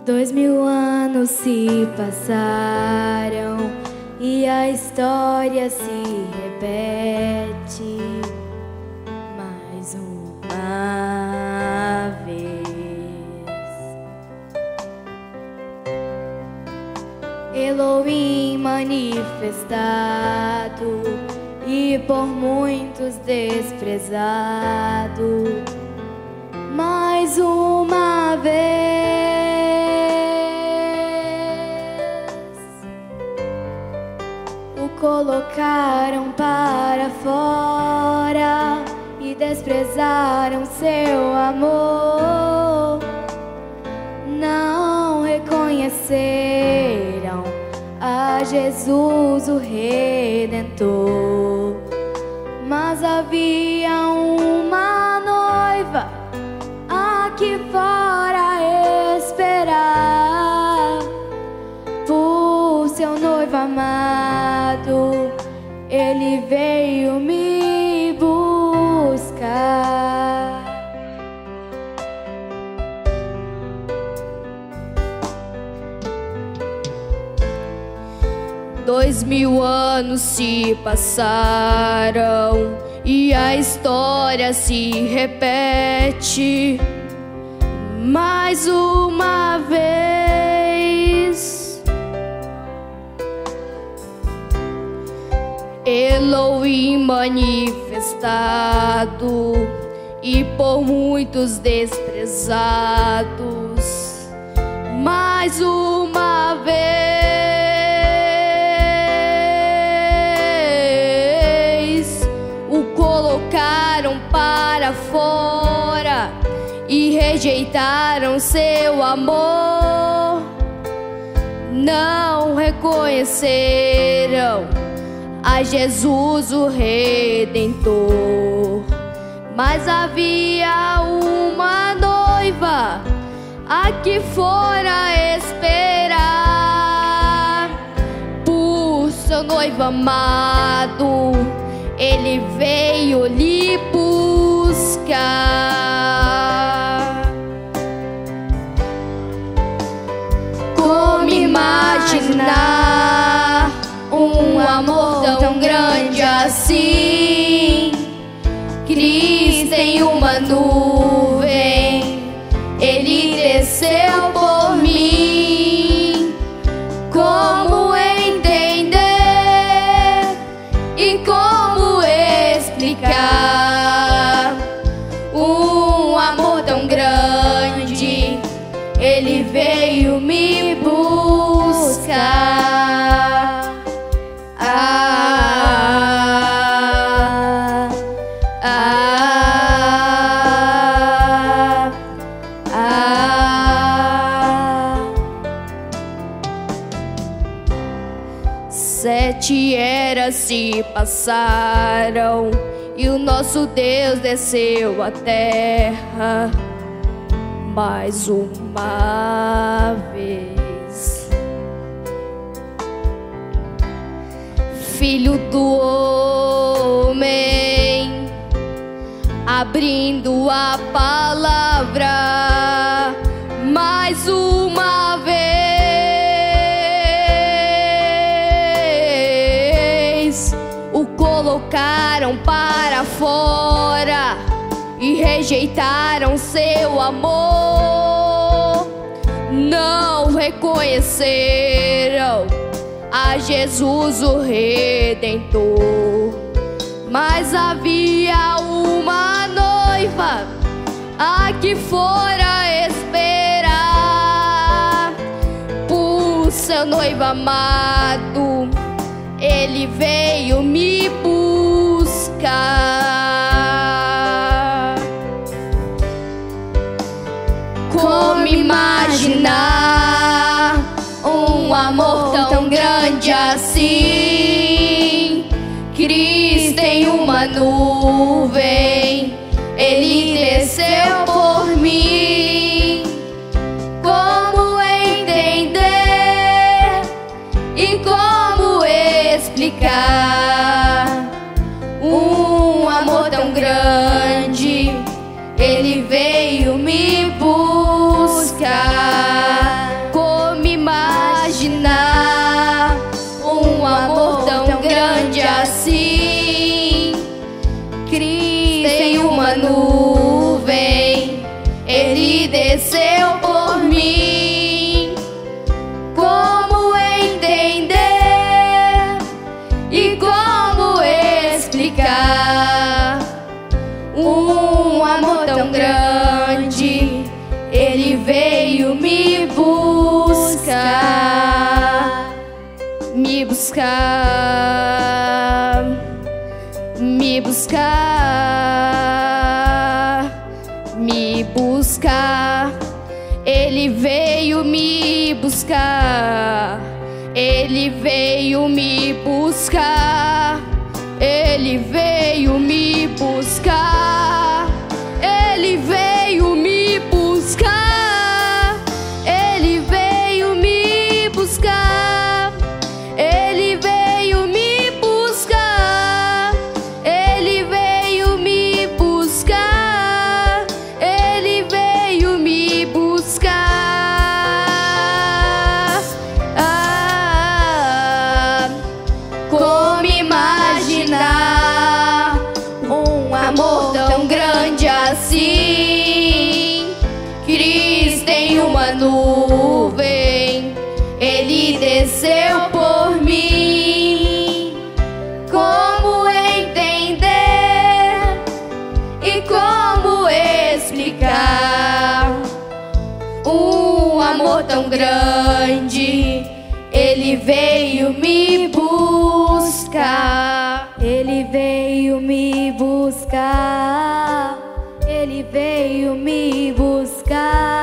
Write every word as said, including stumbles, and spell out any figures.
Dois mil anos se passaram e a história se repete mais uma vez. Elohim manifestado e por muitos desprezado mais uma vez. O colocaram para fora e desprezaram seu amor. Não reconheceram a Jesus o Redentor. Mas havia uma noiva aqui fora esperar por seu noivo amado. Ele veio me buscar. Dois mil anos se passaram e a história se repete mais uma vez. Elohim manifestado e por muitos desprezados mais uma vez. O colocaram para fora e rejeitaram seu amor. Não reconheceram a Jesus o Redentor. Mas havia uma noiva aqui fora esperar por seu noivo amado. Ele veio lhe buscar. Como imaginar um amor tão grande assim? Cristo em uma nuvem, Ele desceu por mim. Como entender e como explicar um amor tão grande? Ele veio me buscar. Ah, ah, ah. Sete eras se passaram e o nosso Deus desceu à terra mais uma vez. Filho do homem, abrindo a palavra mais uma vez. O colocaram para fora e rejeitaram seu amor. Não reconheceram a Jesus o Redentor. Mas havia uma noiva aqui fora esperar por seu noivo amado. Ele veio me buscar. Como imaginar um amor tão grande assim? Cristo em uma nuvem, Ele desceu por mim. Como entender e como explicar um amor tão grande? Ele veio me buscar. Cristo em uma nuvem, Ele desceu por mim. Como entender e como explicar um amor tão grande? Ele veio me buscar, me buscar, me buscar, me buscar. Ele veio me buscar, Ele veio me buscar, Ele veio me buscar, Ele veio me buscar, Ele veio me buscar, Ele veio me buscar, Ele veio me buscar, Ele veio me buscar. Ah, como imaginar um amor tão grande assim? Cristo em uma nuvem, Ele desceu por mim. Como entender e como explicar um amor tão grande? Ele veio me buscar, Ele veio me buscar, Ele veio me buscar.